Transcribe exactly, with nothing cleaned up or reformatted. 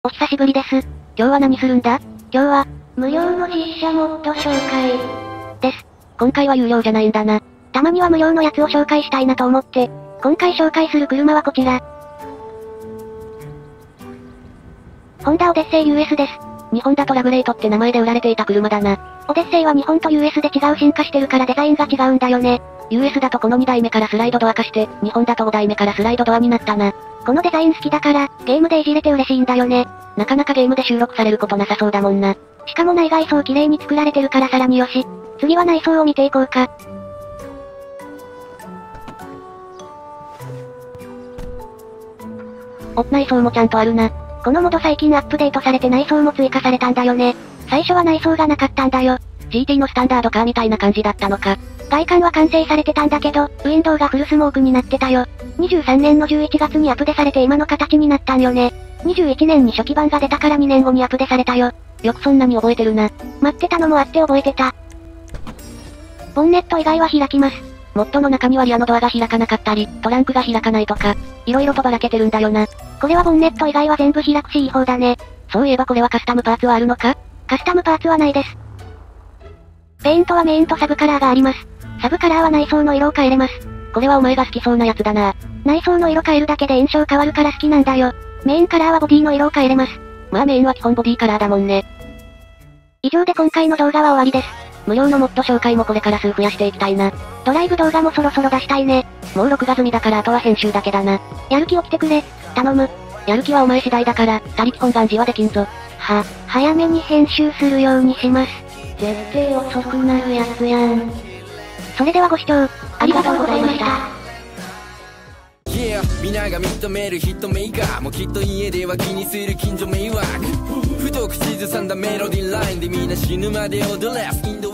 お久しぶりです。 今日は何するんだ？ 今日は、無料の実写モッド紹介。です。 今回は有料じゃないんだな。 たまには無料のやつを紹介したいなと思って、今回紹介する車はこちら。ホンダオデッセイ ユーエス です。 日本だとラグレートって名前で売られていた車だな。 オデッセイは日本と ユーエス で違う進化してるからデザインが違うんだよね。 ユーエス だとこのにだいめからスライドドア化して、日本だとごだいめからスライドドアになったな。 このデザイン好きだから、ゲームでいじれて嬉しいんだよね。 なかなかゲームで収録されることなさそうだもんな。 しかも内外装綺麗に作られてるからさらによし。次は内装を見ていこうか。 お、内装もちゃんとあるな。 このモード最近アップデートされて内装も追加されたんだよね。最初は内装がなかったんだよ。 ジーティー のスタンダードカーみたいな感じだったのか。 外観は完成されてたんだけど、ウィンドウがフルスモークになってたよ。にじゅうさんねんのじゅういちがつにアップデされて今の形になったんよね。にじゅういちねんに初期版が出たからにねんごにアップデされたよ。 よくそんなに覚えてるな。 待ってたのもあって覚えてた。ボンネット以外は開きます。 モッドの中にはリアのドアが開かなかったり、トランクが開かないとか、色々とばらけてるんだよな。 これはボンネット以外は全部開くしいい方だね。 そういえばこれはカスタムパーツはあるのか？ カスタムパーツはないです。ペイントはメインとサブカラーがあります。サブカラーは内装の色を変えれます。 これはお前が好きそうなやつだな。 内装の色変えるだけで印象変わるから好きなんだよ。メインカラーはボディの色を変えれます。 まあメインは基本ボディカラーだもんね。 以上で今回の動画は終わりです。 無料のモッド紹介もこれから数増やしていきたいな。 ドライブ動画もそろそろ出したいね。 もう録画済みだからあとは編集だけだな。 やる気起きてくれ。頼む。 やる気はお前次第だから、他力本願寺はできんぞ。 は、早めに編集するようにします。絶対遅くなるやつやん。それではご視聴、ありがとうございました。 Yeah、皆が認めるヒットメーカーもきっと家では気にする近所迷惑。太く口ずさんだメロディーラインでみんな死ぬまで踊れ。